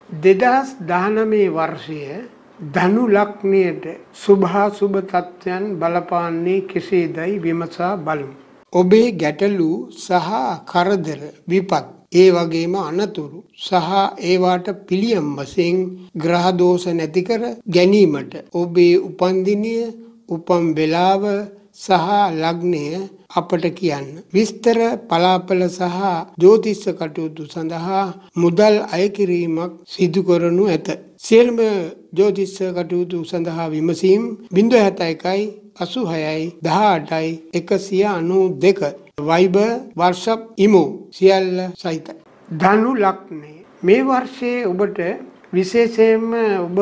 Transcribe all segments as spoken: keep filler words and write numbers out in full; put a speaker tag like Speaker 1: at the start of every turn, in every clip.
Speaker 1: දෙදහස් දහනවය වර්ෂය ධනු ලග්නයට සුභාසුභ තත්ත්වයන් බලපාන්නේ කෙසේදයි විමසා බලමු. ඔබේ ගැටලු සහ කරදර විපත් ඒ වගේම අනතුරු සහ ඒවාට පිළියම් වශයෙන් ග්‍රහ දෝෂ නැති කර ගැනීමට ඔබේ උපන්දිනය, උපන් වේලාව සහ ලග්නය අපට කියන්න. විස්තර පලාපල සහ ජ්‍යොතිෂ කටයුතු සඳහා මුදල් අය කිරීමක් සිදු කරනු ඇත. සියලුම ජ්‍යොතිෂ කටයුතු සඳහා විමසීම් ශූන්‍ය හත එකයි අසූහයයි දහඅටයි එකසිය අනූ දෙක වයිබර් WhatsApp ඉමෝ සියල්ල සහිතයි. ධනු ලග්නය මේ වර්ෂයේ ඔබට විශේෂයෙන්ම ඔබ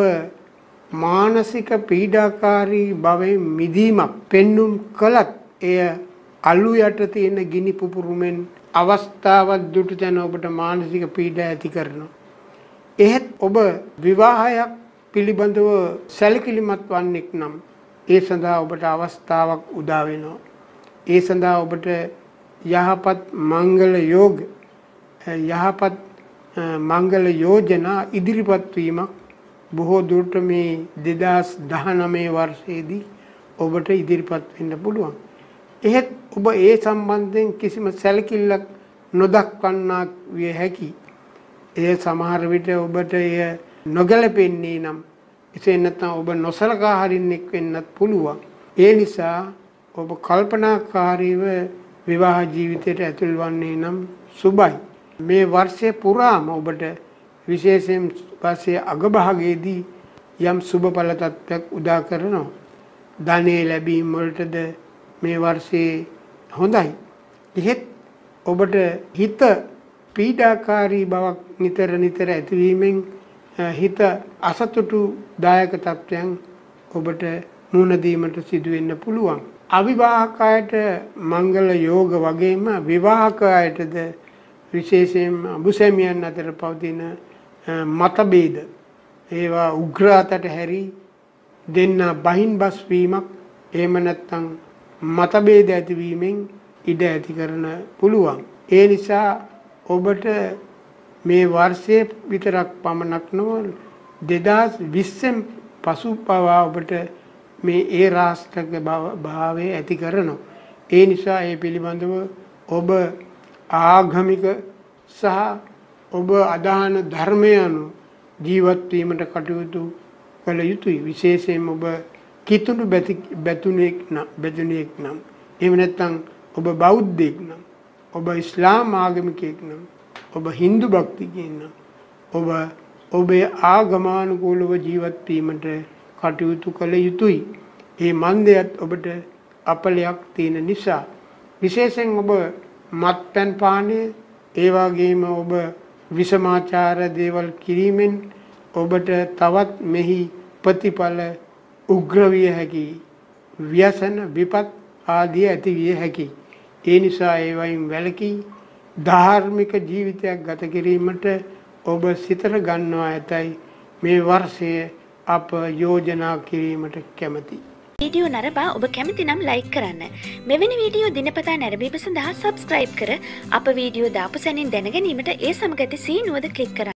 Speaker 1: මානසික පීඩාකාරී භවෙන් මිදීමක් පෙන්눔 කළත් එය අලු යට තියෙන ගිනි පුපුරුමෙන් අවස්ථාවක් දුටු තැන ඔබට මානසික පීඩා ඇති කරනවා. එහෙත් ඔබ විවාහයක් පිළිබඳව සැලකිලිමත් වන්නෙක් නම් ඒ සඳහා ඔබට අවස්ථාවක් උදා වෙනවා. ඒ සඳහා ඔබට යහපත් මංගල යෝග යහපත් මංගල යෝජනා ඉදිරිපත් වීමක් බොහෝ දුරට මේ දෙදහස් දහනවය වර්ෂයේදී ඔබට ඉදිරිපත් වෙන්න පුළුවන්. එහෙත් ඔබ ඒ සම්බන්ධයෙන් කිසිම සැලකිල්ලක් නොදක්වන්නා විය හැකි. එය සමහර විට ඔබට එය නොගැලපෙන්නේ නම් එසේ නැත්නම් ඔබ නොසලකා හරින්නෙක් වෙන්නත් පුළුවන්. ඒ නිසා ඔබ කල්පනාකාරීව විවාහ ජීවිතයට ඇතුල් වන්නේ නම් සුබයි. මේ වර්ෂය පුරාම ඔබට විශේෂයෙන් පස්සේ අගභාගයේදී යම් සුබඵල තත්ත්වයක් උදා කරනවා. ධනෙ ලැබීම වලටද මේ වර්ෂයේ හොඳයි. එහෙත් ඔබට හිත පීඩාකාරී බවක් නිතර නිතර ඇතිවීමෙන් හිත අසතුටුදායක තත්ත්වයන් ඔබට මුහුණ දීමට සිදු වෙන්න පුළුවන්. අවිවාහකයට මංගල යෝග වගේම විවාහකයටද විශේෂයෙන් අඹුසැමියන් අතර පවතින මතභේද ඒවා උග්‍ර අතට හැරි දෙන්න බහින් බස් වීමක් එහෙම නැත්නම් මතභේද ඇතිවීමෙන් ඉඩ ඇති කරන පුළුවන්. ඒ නිසා ඔබට මේ වර්ෂයේ විතරක් පමණක් නොව දෙදහස් විස්සෙන් පසු පවා ඔබට මේ ඒ රාष्ट्रක භාවය ඇති කරනවා. ඒ නිසා ඒ පිළිබඳව ඔබ ආගමික සහ ඔබ අදහන ධර්මය අනුව ජීවත් වීමට කටයුතු කළ යුතුයි. විශේෂයෙන්ම ඔබ කිතුණු බැතුණෙක් නම් බැතුණෙක් නම් එහෙම නැත්නම් ඔබ බෞද්ධයෙක් නම් ඔබ ඉස්ලාම් ආගමිකයෙක් නම් ඔබ හින්දු භක්තිකයෙක් නම් ඔබ ඔබේ ආගමානුකූලව ජීවත් වීමට කටයුතු කළ යුතුයි. ඒ මන්දයත් ඔබට අපලයක් තියෙන නිසා විශේෂයෙන් ඔබ මත්පැන් පානය ඒ වගේම ඔබ විෂමාචාර දේවල් කිරීමෙන් ඔබට තවත් මෙහි ප්‍රතිඵල උග්‍ර විය හැකි. ව්‍යසන විපත් ආදී ඇති විය හැකි. ඒ නිසා ඒවයින් වැළකී ධාර්මික ජීවිතයක් ගත කිරීමට ඔබ සිතට ගන්නවා ඇතයි මේ වර්ෂය අප යෝජනා කිරීමට කැමැතියි.
Speaker 2: වීඩියෝ නරඹා ඔබ කැමති නම් ලයික් කරන්න. මෙවැනි වීඩියෝ දිනපතා නැරඹීම සඳහා සබ්ස්ක්‍රයිබ් කර අප වීඩියෝ දාපු සැනින් දැන ගැනීමට ඒ සමග ඇති සීනුවද ක්ලික් කරන්න.